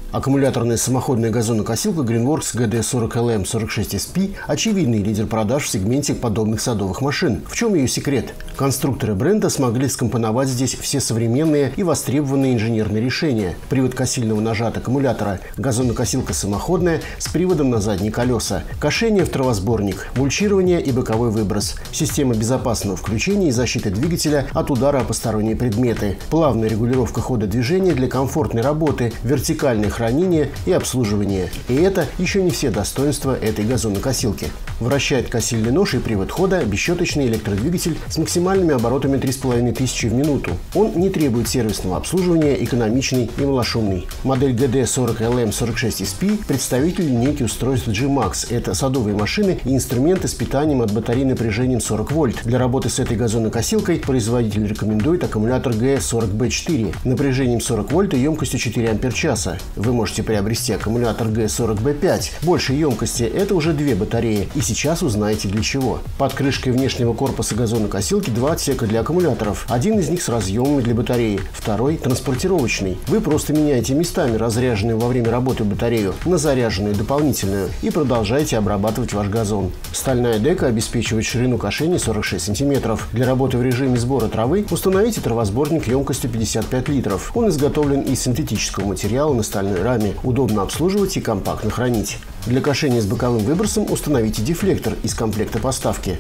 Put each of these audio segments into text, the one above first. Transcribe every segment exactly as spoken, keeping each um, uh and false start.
Аккумуляторная самоходная газонокосилка Greenworks джи ди сорок эл эм сорок шесть эс пи – очевидный лидер продаж в сегменте подобных садовых машин. В чем ее секрет? Конструкторы бренда смогли скомпоновать здесь все современные и востребованные инженерные решения. Привод косильного ножа от аккумулятора, газонокосилка самоходная с приводом на задние колеса, кошение в травосборник, мульчирование и боковой выброс, система безопасного включения и защиты двигателя от удара о посторонние предметы, плавная регулировка хода движения для комфортной работы, вертикальное хранение и обслуживание. И это еще не все достоинства этой газонокосилки. Вращает косильный нож и привод хода бесщеточный электродвигатель с максимальными оборотами три с половиной тысячи в минуту. Он не требует сервисного обслуживания, экономичный и малошумный. Модель джи ди сорок эл эм сорок шесть эс пи – представитель линейки устройств джи макс. Это садовые машины и инструменты с питанием от батареи напряжением сорок вольт. Для работы с этой газонокосилкой производитель рекомендует аккумулятор джи сорок би четыре напряжением сорок вольт и емкостью четыре ампер-часа. Вы можете приобрести аккумулятор джи сорок би пять большей емкости. Это уже две батареи. И сейчас узнаете для чего. Под крышкой внешнего корпуса газонокосилки два отсека для аккумуляторов. Один из них с разъемами для батареи, второй транспортировочный. Вы просто меняете местами разряженную во время работы батарею на заряженную дополнительную и продолжаете обрабатывать ваш газон. Стальная дека обеспечивает ширину кошения сорок шесть сантиметров. Для работы в режиме сбора травы установите травосборник емкостью пятьдесят пять литров. Он изготовлен из синтетического материала на стальной раме. Удобно обслуживать и компактно хранить. Для кошения с боковым выбросом установите дефлектор из комплекта поставки.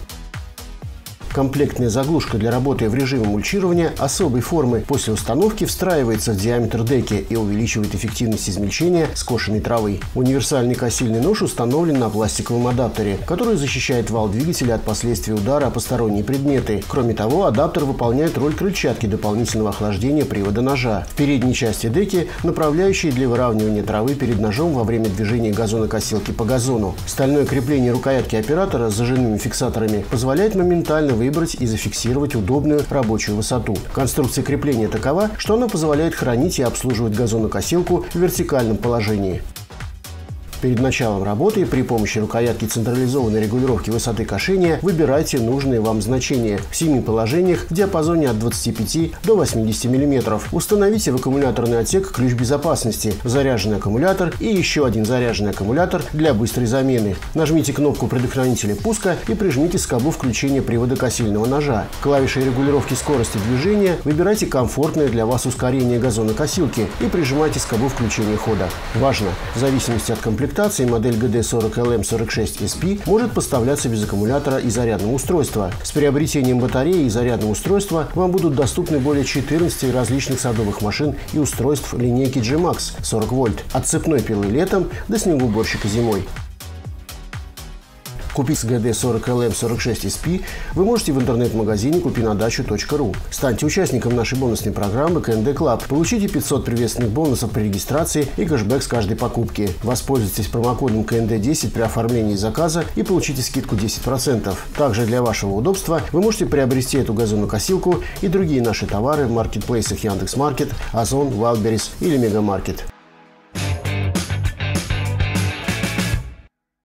Комплектная заглушка для работы в режиме мульчирования особой формы после установки встраивается в диаметр деки и увеличивает эффективность измельчения скошенной травы. Универсальный косильный нож установлен на пластиковом адаптере, который защищает вал двигателя от последствий удара о посторонние предметы. Кроме того, адаптер выполняет роль крыльчатки дополнительного охлаждения привода ножа. В передней части деки направляющие для выравнивания травы перед ножом во время движения газонокосилки по газону. Стальное крепление рукоятки оператора с зажимными фиксаторами позволяет моментально выбрать и зафиксировать удобную рабочую высоту. Конструкция крепления такова, что она позволяет хранить и обслуживать газонокосилку в вертикальном положении. Перед началом работы при помощи рукоятки централизованной регулировки высоты кошения выбирайте нужные вам значения в семи положениях в диапазоне от двадцати пяти до восьмидесяти миллиметров. Установите в аккумуляторный отсек ключ безопасности, заряженный аккумулятор и еще один заряженный аккумулятор для быстрой замены. Нажмите кнопку предохранителя пуска и прижмите скобу включения привода косильного ножа. Клавишей регулировки скорости движения выбирайте комфортное для вас ускорение газонокосилки и прижимайте скобу включения хода. Важно! В зависимости от комплектации модель джи ди сорок эл эм сорок шесть эс пи может поставляться без аккумулятора и зарядного устройства. С приобретением батареи и зарядного устройства вам будут доступны более четырнадцати различных садовых машин и устройств линейки джи макс сорок вольт, от цепной пилы летом до снегоуборщика зимой. Купить джи ди сорок эл эм сорок шесть эс пи вы можете в интернет-магазине купи на дачу точка ру. Станьте участником нашей бонусной программы ка эн дэ Club. Получите пятьсот приветственных бонусов при регистрации и кэшбэк с каждой покупки. Воспользуйтесь промокодом ка эн дэ десять при оформлении заказа и получите скидку десять процентов. Также для вашего удобства вы можете приобрести эту газонокосилку и другие наши товары в маркетплейсах Яндекс.Маркет, Озон, Wildberries или Мегамаркет.